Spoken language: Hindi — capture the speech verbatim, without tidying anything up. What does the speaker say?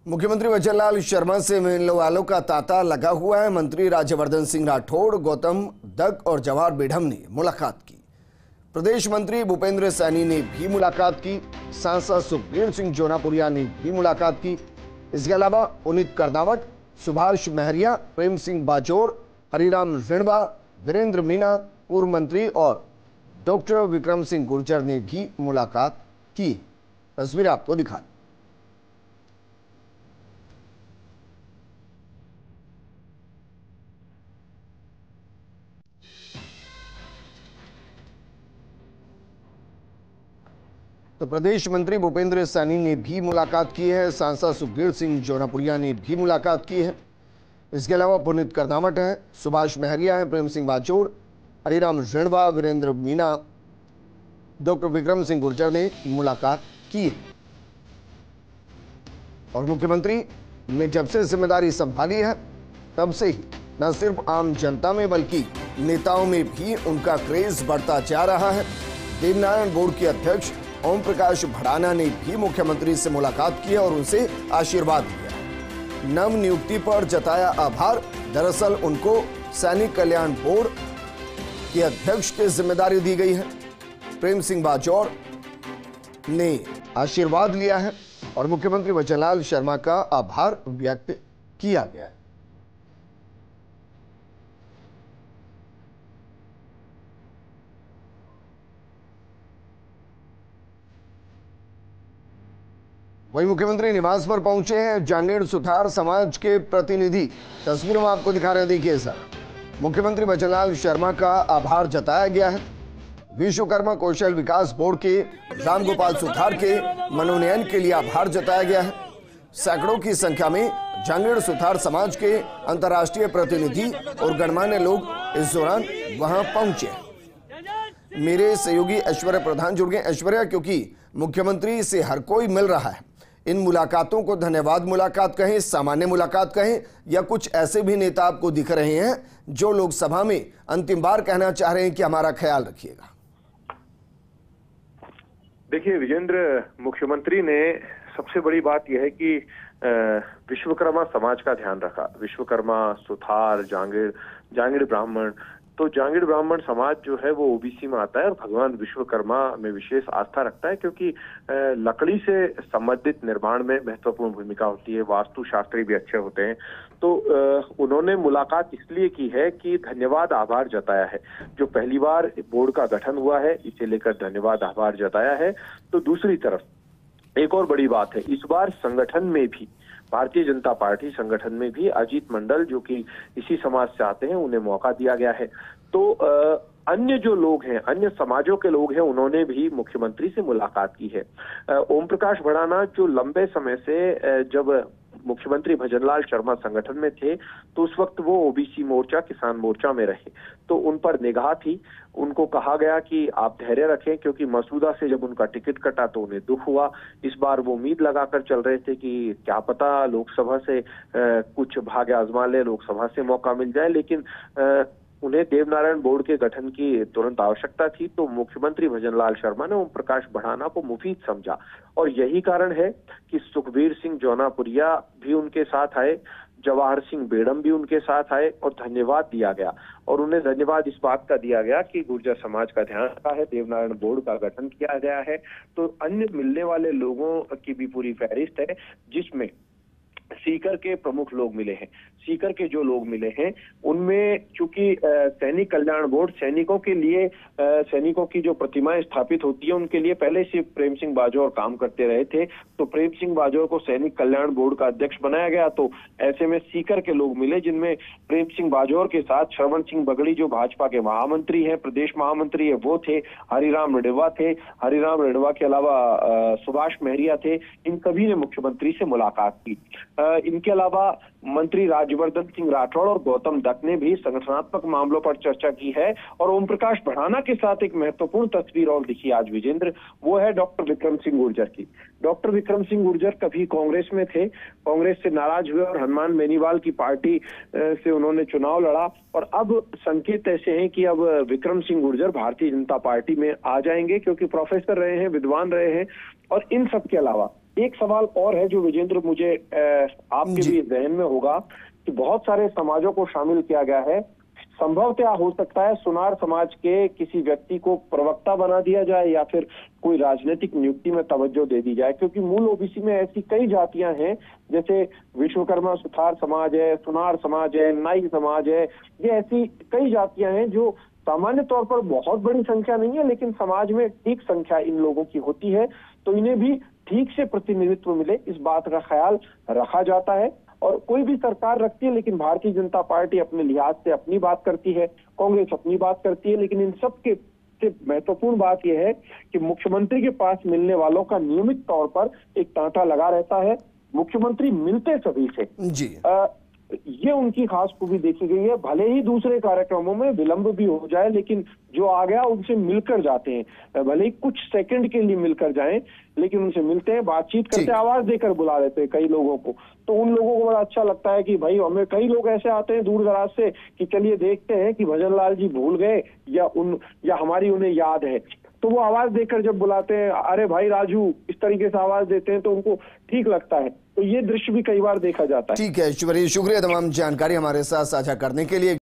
मुख्यमंत्री वचनलाल शर्मा से मिलने वालों का तांता लगा हुआ है। मंत्री राज्यवर्धन सिंह राठौड़, गौतम दत्त और जवाहर बेढम ने मुलाकात की। प्रदेश मंत्री भूपेंद्र सैनी ने भी मुलाकात की। सांसद सुखबीर सिंह जोनापुरिया ने भी मुलाकात की। इसके अलावा पुनीत कर्दावट, सुभाष महरिया, प्रेम सिंह बाजोर, हरिराम रिणवा, वीरेंद्र मीणा, पूर्व मंत्री और डॉक्टर विक्रम सिंह गुर्जर ने भी मुलाकात की। तस्वीर आपको दिखा। तो प्रदेश मंत्री भूपेंद्र सैनी ने भी मुलाकात की है। सांसद सुखबीर सिंह जोनापुरिया ने भी मुलाकात की है। इसके अलावा पुनीत कर्दावट है, सुभाष महरिया है, प्रेम सिंह बाजोर, हरिराम रिणवा, वीरेंद्र मीणा, डॉक्टर विक्रम सिंह गुर्जर ने मुलाकात की है। और मुख्यमंत्री ने जब से जिम्मेदारी संभाली है तब से ही न सिर्फ आम जनता में बल्कि नेताओं में भी उनका क्रेज बढ़ता जा रहा है। देवनारायण बोर्ड के अध्यक्ष ओम प्रकाश भड़ाना ने भी मुख्यमंत्री से मुलाकात की और उनसे आशीर्वाद लिया। नव नियुक्ति पर जताया आभार। दरअसल उनको सैनिक कल्याण बोर्ड के अध्यक्ष की जिम्मेदारी दी गई है। प्रेम सिंह बाजौर ने आशीर्वाद लिया है और मुख्यमंत्री वचनलाल शर्मा का आभार व्यक्त किया गया है। वहीं मुख्यमंत्री निवास पर पहुंचे हैं जांगेड़ सुथार समाज के प्रतिनिधि। तस्वीर में आपको दिखा रहे हैं, देखिए सर। मुख्यमंत्री वचनलाल शर्मा का आभार जताया गया है। विश्वकर्मा कौशल विकास बोर्ड के रामगोपाल सुथार के मनोनयन के लिए आभार जताया गया है। सैकड़ों की संख्या में जांगेड़ सुथार समाज के अंतर्राष्ट्रीय प्रतिनिधि और गणमान्य लोग इस दौरान वहां पहुंचे। मेरे सहयोगी ऐश्वर्या प्रधान जुड़ गए। ऐश्वर्या, क्योंकि मुख्यमंत्री से हर कोई मिल रहा है, इन मुलाकातों को धन्यवाद मुलाकात कहें, सामान्य मुलाकात कहें, या कुछ ऐसे भी नेता आपको दिख रहे हैं जो लोकसभा में अंतिम बार कहना चाह रहे हैं कि हमारा ख्याल रखिएगा? देखिए विजेंद्र, मुख्यमंत्री ने सबसे बड़ी बात यह है कि विश्वकर्मा समाज का ध्यान रखा। विश्वकर्मा, सुथार, जांगेड़, जांगेड़ ब्राह्मण, तो जांगेड़ ब्राह्मण समाज जो है वो ओबीसी में आता है और भगवान विश्वकर्मा में विशेष आस्था रखता है, क्योंकि लकड़ी से संबंधित निर्माण में महत्वपूर्ण भूमिका होती है। वास्तुशास्त्री भी अच्छे होते हैं। तो उन्होंने मुलाकात इसलिए की है कि धन्यवाद आभार जताया है। जो पहली बार बोर्ड का गठन हुआ है, इसे लेकर धन्यवाद आभार जताया है। तो दूसरी तरफ एक और बड़ी बात है, इस बार संगठन में भी, भारतीय जनता पार्टी संगठन में भी अजीत मंडल जो कि इसी समाज से आते हैं, उन्हें मौका दिया गया है। तो आ, अन्य जो लोग हैं, अन्य समाजों के लोग हैं, उन्होंने भी मुख्यमंत्री से मुलाकात की है। ओम प्रकाश भड़ाना जो लंबे समय से जब मुख्यमंत्री भजनलाल शर्मा संगठन में थे तो उस वक्त वो ओबीसी मोर्चा, किसान मोर्चा में रहे, तो उन पर निगाह थी। उनको कहा गया कि आप धैर्य रखें, क्योंकि मसूदा से जब उनका टिकट कटा तो उन्हें दुख हुआ। इस बार वो उम्मीद लगाकर चल रहे थे कि क्या पता लोकसभा से आ, कुछ भाग्य आजमा ले, लोकसभा से मौका मिल जाए, लेकिन आ, उन्हें देवनारायण बोर्ड के गठन की तुरंत आवश्यकता थी। तो मुख्यमंत्री भजनलाल शर्मा ने ओम प्रकाश भड़ाना को मुफीद समझा और यही कारण है कि सुखबीर सिंह जोनापुरिया भी उनके साथ आए, जवाहर सिंह बेढम भी उनके साथ आए और धन्यवाद दिया गया। और उन्हें धन्यवाद इस बात का दिया गया कि गुर्जर समाज का ध्यान रखा है, देवनारायण बोर्ड का गठन किया गया है। तो अन्य मिलने वाले लोगों की भी पूरी फहरिस्त है, जिसमें सीकर के प्रमुख लोग मिले हैं। सीकर के जो लोग मिले हैं उनमें चूंकि सैनिक कल्याण बोर्ड सैनिकों के लिए, सैनिकों की जो प्रतिमाएं स्थापित होती है उनके लिए पहले से प्रेम सिंह बाजौर काम करते रहे थे, तो प्रेम सिंह बाजौर को सैनिक कल्याण बोर्ड का अध्यक्ष बनाया गया। तो ऐसे में सीकर के लोग मिले, जिनमें प्रेम सिंह बाजौर के साथ श्रवण सिंह बगड़ी जो भाजपा के महामंत्री हैं, प्रदेश महामंत्री है, वो थे। हरिराम रिणवा थे। हरिराम रिणवा के अलावा सुभाष महरिया थे। इन सभी ने मुख्यमंत्री से मुलाकात की। इनके अलावा मंत्री राज्यवर्धन सिंह राठौड़ और गौतम दत्त ने भी संगठनात्मक मामलों पर चर्चा की है। और ओम प्रकाश भड़ाना के साथ एक महत्वपूर्ण तस्वीर और दिखी आज विजेंद्र, वो है डॉक्टर विक्रम सिंह गुर्जर की। डॉक्टर विक्रम सिंह गुर्जर कभी कांग्रेस में थे, कांग्रेस से नाराज हुए और हनुमान बेनीवाल की पार्टी से उन्होंने चुनाव लड़ा, और अब संकेत ऐसे हैं कि अब विक्रम सिंह गुर्जर भारतीय जनता पार्टी में आ जाएंगे, क्योंकि प्रोफेसर रहे हैं, विद्वान रहे हैं। और इन सब के अलावा एक सवाल और है जो विजेंद्र मुझे आपके भी जहन में होगा कि बहुत सारे समाजों को शामिल किया गया है। संभवतः हो सकता है सुनार समाज के किसी व्यक्ति को प्रवक्ता बना दिया जाए या फिर कोई राजनीतिक नियुक्ति में तवज्जो दे दी जाए, क्योंकि मूल ओबीसी में ऐसी कई जातियां हैं, जैसे विश्वकर्मा सुथार समाज है, सुनार समाज है, नाई समाज है। ये ऐसी कई जातियां हैं जो सामान्य तौर पर बहुत बड़ी संख्या नहीं है, लेकिन समाज में ठीक संख्या इन लोगों की होती है, तो इन्हें भी ठीक से प्रतिनिधित्व मिले, इस बात का ख्याल रखा जाता है। और कोई भी सरकार रखती है, लेकिन भारतीय जनता पार्टी अपने लिहाज से अपनी बात करती है, कांग्रेस अपनी बात करती है, लेकिन इन सब के महत्वपूर्ण बात यह है कि मुख्यमंत्री के पास मिलने वालों का नियमित तौर पर एक तांता लगा रहता है। मुख्यमंत्री मिलते सभी से जी। आ, ये उनकी खास खूबी देखी गई है। भले ही दूसरे कार्यक्रमों में विलंब भी हो जाए, लेकिन जो आ गया उनसे मिलकर जाते हैं, भले ही कुछ सेकंड के लिए मिलकर जाएं, लेकिन उनसे मिलते हैं, बातचीत करते हैं, आवाज देकर बुला लेते हैं कई लोगों को। तो उन लोगों को बड़ा अच्छा लगता है कि भाई हमें, कई लोग ऐसे आते हैं दूर दराज से कि चलिए देखते हैं कि भजन लाल जी भूल गए या उन या हमारी उन्हें याद है, तो वो आवाज देकर जब बुलाते हैं, अरे भाई राजू, इस तरीके से आवाज देते हैं, तो उनको ठीक लगता है। तो ये दृश्य भी कई बार देखा जाता है। ठीक है, शुक्रिया, तमाम जानकारी हमारे साथ साझा करने के लिए।